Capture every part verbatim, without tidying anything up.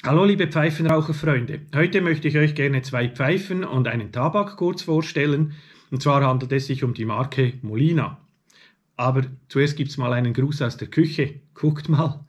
Hallo liebe Pfeifenraucherfreunde, heute möchte ich euch gerne zwei Pfeifen und einen Tabak kurz vorstellen, und zwar handelt es sich um die Marke Molina. Aber zuerst gibt es mal einen Gruß aus der Küche, guckt mal.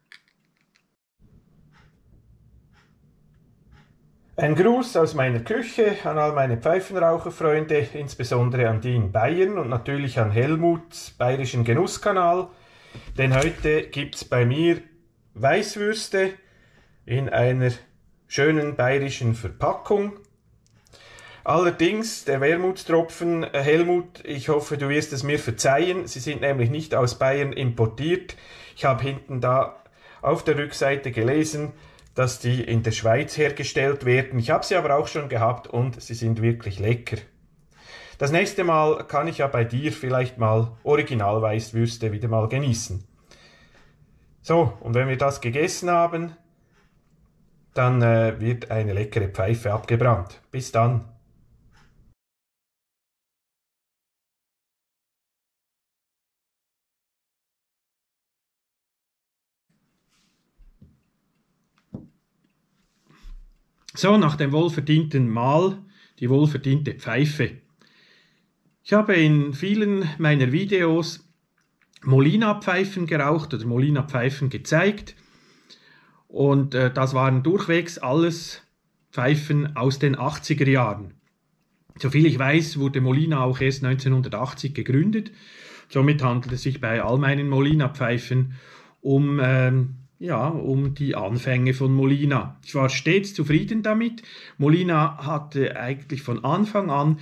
Ein Gruß aus meiner Küche an all meine Pfeifenraucherfreunde, insbesondere an die in Bayern und natürlich an Helmuts bayerischen Genusskanal, denn heute gibt es bei mir Weißwürste in einer schönen bayerischen Verpackung. Allerdings, der Wermutstropfen, äh, Helmut, ich hoffe, du wirst es mir verzeihen, sie sind nämlich nicht aus Bayern importiert. Ich habe hinten da auf der Rückseite gelesen, dass die in der Schweiz hergestellt werden. Ich habe sie aber auch schon gehabt und sie sind wirklich lecker. Das nächste Mal kann ich ja bei dir vielleicht mal Original-Weißwürste wieder mal genießen. So, und wenn wir das gegessen haben, dann äh, wird eine leckere Pfeife abgebrannt. Bis dann. So, nach dem wohlverdienten Mahl die wohlverdiente Pfeife. Ich habe in vielen meiner Videos Molina-Pfeifen geraucht oder Molina-Pfeifen gezeigt. Und äh, das waren durchwegs alles Pfeifen aus den achtziger Jahren. Soviel ich weiß, wurde Molina auch erst neunzehnhundertachtzig gegründet. Somit handelt es sich bei all meinen Molina-Pfeifen um, ähm, ja, um die Anfänge von Molina. Ich war stets zufrieden damit. Molina hatte eigentlich von Anfang an,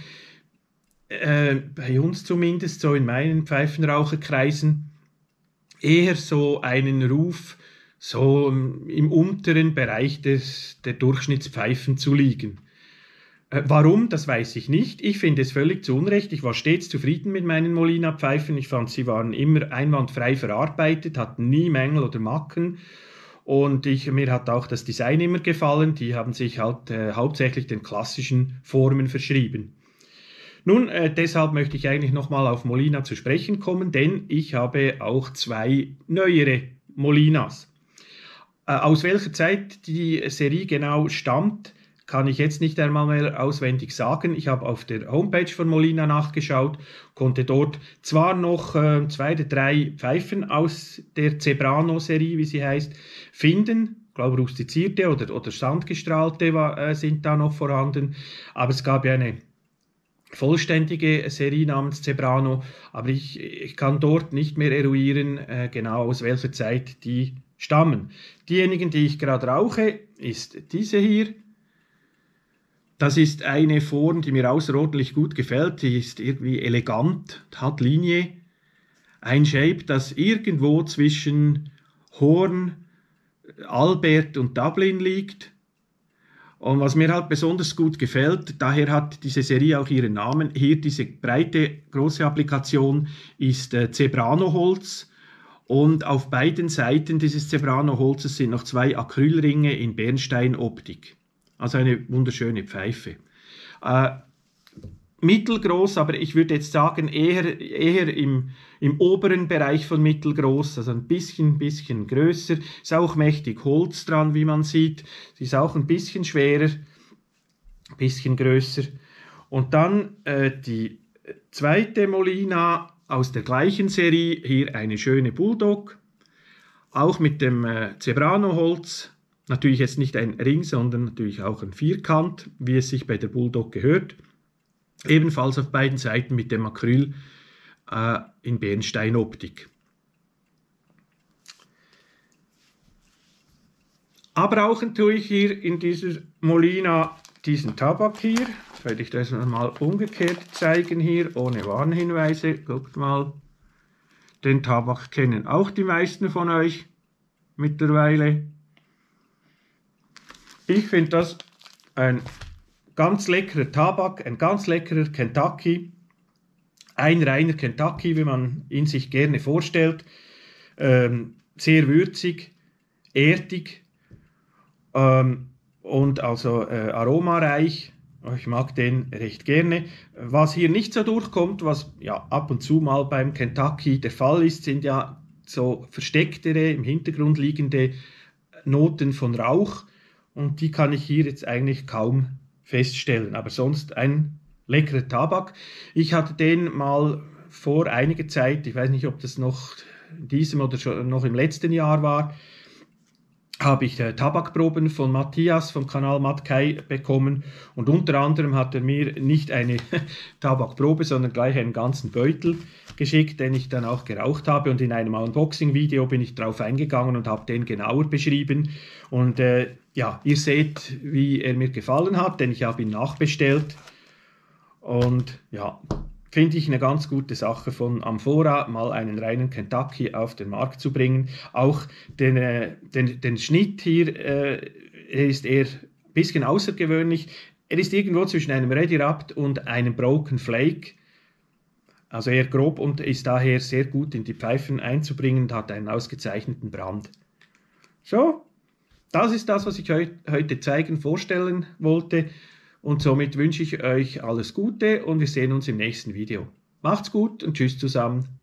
äh, bei uns zumindest, so in meinen Pfeifenraucherkreisen, eher so einen Ruf, so im unteren Bereich des, der Durchschnittspfeifen zu liegen. Äh, warum, das weiß ich nicht. Ich finde es völlig zu Unrecht. Ich war stets zufrieden mit meinen Molina-Pfeifen. Ich fand, sie waren immer einwandfrei verarbeitet, hatten nie Mängel oder Macken. Und ich, mir hat auch das Design immer gefallen. Die haben sich halt äh, hauptsächlich den klassischen Formen verschrieben. Nun, äh, deshalb möchte ich eigentlich nochmal auf Molina zu sprechen kommen, denn ich habe auch zwei neuere Molinas. Aus welcher Zeit die Serie genau stammt, kann ich jetzt nicht einmal mehr auswendig sagen. Ich habe auf der Homepage von Molina nachgeschaut, konnte dort zwar noch äh, zwei oder drei Pfeifen aus der Zebrano-Serie, wie sie heißt, finden. Ich glaube, rustizierte oder, oder sandgestrahlte war, äh, sind da noch vorhanden. Aber es gab ja eine vollständige Serie namens Zebrano. Aber ich, ich kann dort nicht mehr eruieren, äh, genau aus welcher Zeit die stammen. Diejenigen, die ich gerade rauche, ist diese hier. Das ist eine Form, die mir außerordentlich gut gefällt. Die ist irgendwie elegant, hat Linie. Ein Shape, das irgendwo zwischen Horn, Albert und Dublin liegt. Und was mir halt besonders gut gefällt, daher hat diese Serie auch ihren Namen. Hier diese breite, große Applikation ist äh, Zebrano-Holz. Und auf beiden Seiten dieses Zebrano-Holzes sind noch zwei Acrylringe in Bernstein-Optik. Also eine wunderschöne Pfeife. Äh, mittelgroß, aber ich würde jetzt sagen eher, eher im, im oberen Bereich von mittelgroß, also ein bisschen, bisschen größer. Ist auch mächtig Holz dran, wie man sieht. Sie ist auch ein bisschen schwerer, ein bisschen größer. Und dann äh, die zweite Molina aus der gleichen Serie, hier eine schöne Bulldog, auch mit dem äh, Zebrano-Holz, natürlich jetzt nicht ein Ring, sondern natürlich auch ein Vierkant, wie es sich bei der Bulldog gehört, ebenfalls auf beiden Seiten mit dem Acryl äh, in Bernstein-Optik. Abrauchen tue ich hier in dieser Molina diesen Tabak hier. Werde ich das mal umgekehrt zeigen hier, ohne Warnhinweise. Guckt mal, den Tabak kennen auch die meisten von euch mittlerweile. Ich finde das ein ganz leckerer Tabak, ein ganz leckerer Kentucky. Ein reiner Kentucky, wie man ihn sich gerne vorstellt. Ähm, sehr würzig, erdig ähm, und also äh, aromareich. Ich mag den recht gerne. Was hier nicht so durchkommt, was ja ab und zu mal beim Kentucky der Fall ist, sind ja so verstecktere, im Hintergrund liegende Noten von Rauch und die kann ich hier jetzt eigentlich kaum feststellen. Aber sonst ein leckerer Tabak. Ich hatte den mal vor einiger Zeit, ich weiß nicht, ob das noch in diesem oder schon noch im letzten Jahr war, habe ich äh, Tabakproben von Matthias vom Kanal Matkei bekommen, und unter anderem hat er mir nicht eine Tabakprobe, sondern gleich einen ganzen Beutel geschickt, den ich dann auch geraucht habe, und in einem Unboxing-Video bin ich darauf eingegangen und habe den genauer beschrieben, und äh, ja, ihr seht, wie er mir gefallen hat, denn ich habe ihn nachbestellt, und ja, finde ich eine ganz gute Sache von Amphora, mal einen reinen Kentucky auf den Markt zu bringen. Auch den, äh, den, den Schnitt hier äh, ist eher ein bisschen außergewöhnlich. Er ist irgendwo zwischen einem Ready Wrapped und einem Broken Flake. Also eher grob und ist daher sehr gut in die Pfeifen einzubringen und hat einen ausgezeichneten Brand. So, das ist das, was ich euch heute zeigen, vorstellen wollte. Und somit wünsche ich euch alles Gute und wir sehen uns im nächsten Video. Macht's gut und tschüss zusammen.